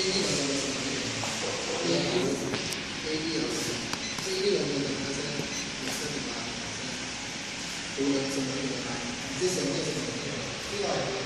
读人什么的来，这什么什么的，另外。